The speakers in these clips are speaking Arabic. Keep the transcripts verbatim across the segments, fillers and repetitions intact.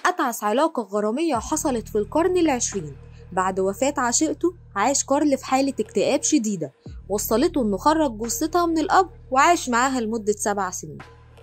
أتعس علاقة غرامية حصلت في القرن العشرين. بعد وفاة عشيقته عاش كارل في حالة اكتئاب شديدة وصلته إنه خرج جثتها من القبر وعاش معاها لمدة سبع سنين.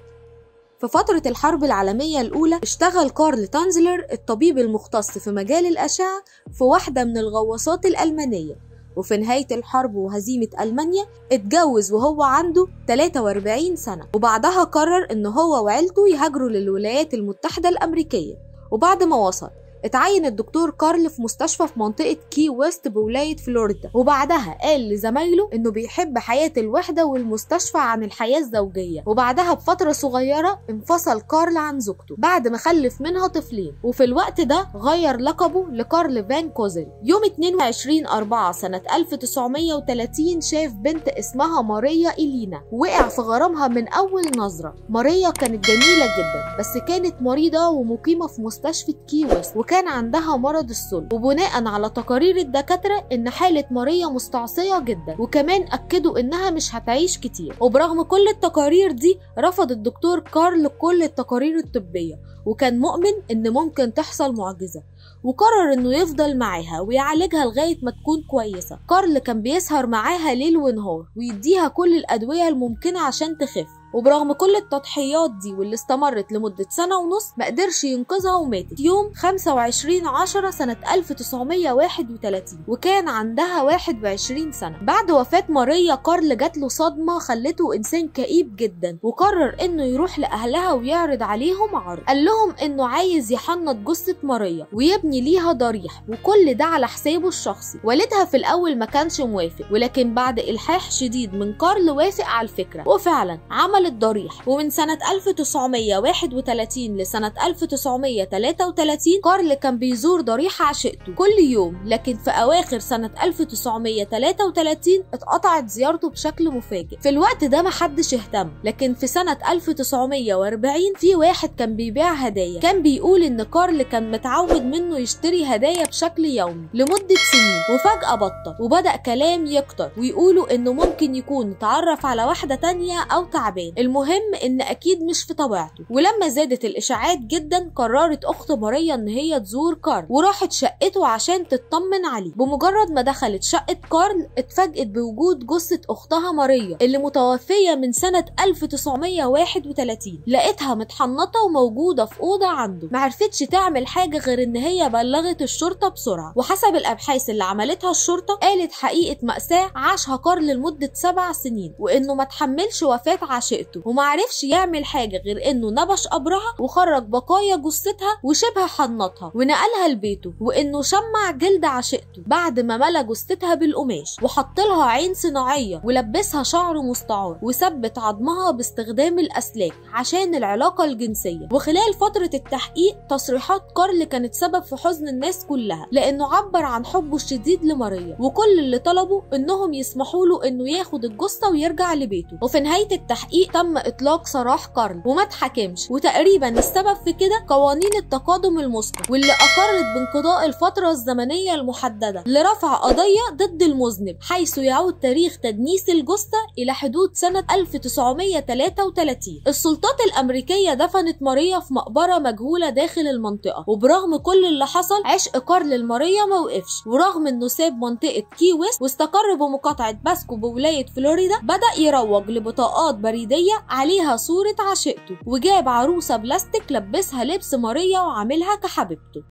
في فترة الحرب العالمية الأولى اشتغل كارل تانزلر الطبيب المختص في مجال الأشعة في واحدة من الغواصات الألمانية، وفي نهاية الحرب وهزيمة ألمانيا اتجوز وهو عنده ثلاثة وأربعين سنة، وبعدها قرر إن هو وعيلته يهاجروا للولايات المتحدة الأمريكية. وبعد ما وصل اتعين الدكتور كارل في مستشفى في منطقة كي ويست بولاية فلوريدا، وبعدها قال لزمايله انه بيحب حياة الوحدة والمستشفى عن الحياة الزوجية. وبعدها بفترة صغيرة انفصل كارل عن زوجته بعد ما خلف منها طفلين، وفي الوقت ده غير لقبه لكارل فان كوزل. يوم اتنين وعشرين أربعة سنة ألف وتسعمية وتلاتين شاف بنت اسمها ماريا إلينا، وقع في غرامها من أول نظرة. ماريا كانت جميلة جدا بس كانت مريضة ومقيمة في مستشفى كي ويست كان عندها مرض الصلب، وبناء على تقارير الدكاترة ان حالة ماريا مستعصية جدا، وكمان اكدوا انها مش هتعيش كتير. وبرغم كل التقارير دي رفض الدكتور كارل كل التقارير الطبية، وكان مؤمن ان ممكن تحصل معجزة، وقرر انه يفضل معاها ويعالجها لغاية ما تكون كويسة. كارل كان بيسهر معاها ليل ونهار ويديها كل الادوية الممكنة عشان تخف، وبرغم كل التضحيات دي واللي استمرت لمدة سنة ونص ما قدرش ينقذها وماتت يوم خمسة وعشرين عشرة سنة ألف وتسعمية وواحد وتلاتين وكان عندها واحد وعشرين سنة. بعد وفاة ماريا كارل جات له صدمة خلته إنسان كئيب جدا، وقرر إنه يروح لأهلها ويعرض عليهم عرض. قال لهم إنه عايز يحنط جثة ماريا ويبني ليها ضريح، وكل ده على حسابه الشخصي. والدها في الأول ما كانش موافق، ولكن بعد إلحاح شديد من كارل وافق على الفكرة، وفعلا عمل الضريح. ومن سنة ألف وتسعمية وواحد وتلاتين لسنة ألف وتسعمية وتلاتة وتلاتين كارل كان بيزور ضريح عشيقته كل يوم، لكن في أواخر سنة ألف وتسعمية وتلاتة وتلاتين اتقطعت زيارته بشكل مفاجئ. في الوقت ده محدش اهتم، لكن في سنة ألف وتسعمية وأربعين في واحد كان بيبيع هدايا، كان بيقول إن كارل كان متعود منه يشتري هدايا بشكل يومي لمدة سنين، وفجأة بطل وبدأ كلام يكتر ويقولوا إنه ممكن يكون اتعرف على واحدة تانية أو تعبان، المهم ان اكيد مش في طبيعته. ولما زادت الاشاعات جدا قررت اخت ماريا ان هي تزور كارل، وراحت شقته عشان تطمن عليه. بمجرد ما دخلت شقة كارل اتفاجئت بوجود جثة اختها ماريا اللي متوفية من سنة ألف وتسعمية وواحد وتلاتين، لقيتها متحنطة وموجودة في اوضة عنده. معرفتش تعمل حاجة غير ان هي بلغت الشرطة بسرعة، وحسب الابحاث اللي عملتها الشرطة قالت حقيقة مأساة عاشها كارل لمدة سبع سنين، وانه ما تحملش وفاة عشيقته ومعرفش يعمل حاجة غير انه نبش قبرها وخرج بقايا جثتها وشبه حنطها ونقلها لبيته، وانه شمع جلد عشيقته بعد ما ملا جثتها بالقماش وحط لها عين صناعية ولبسها شعر مستعار وثبت عظمها باستخدام الاسلاك عشان العلاقة الجنسية. وخلال فترة التحقيق تصريحات كارل كانت سبب في حزن الناس كلها، لانه عبر عن حبه الشديد لماريا، وكل اللي طلبوا انهم يسمحوا له انه ياخد الجثة ويرجع لبيته. وفي نهاية التحقيق تم اطلاق سراح كارل وما اتحكمش، وتقريبا السبب في كده قوانين التقادم المسبق واللي اقرت بانقضاء الفتره الزمنيه المحدده لرفع قضيه ضد المذنب، حيث يعود تاريخ تدنيس الجثه الى حدود سنه ألف وتسعمية وتلاتة وتلاتين. السلطات الامريكيه دفنت ماريا في مقبره مجهوله داخل المنطقه، وبرغم كل اللي حصل عشق كارل لماريا ما وقفش، ورغم انه ساب منطقه كي ويست واستقر بمقاطعه باسكو بولايه فلوريدا بدا يروج لبطاقات بريديه عليها صورة عشيقته، وجاب عروسة بلاستيك لبسها لبس ماريا وعاملها كحبيبته.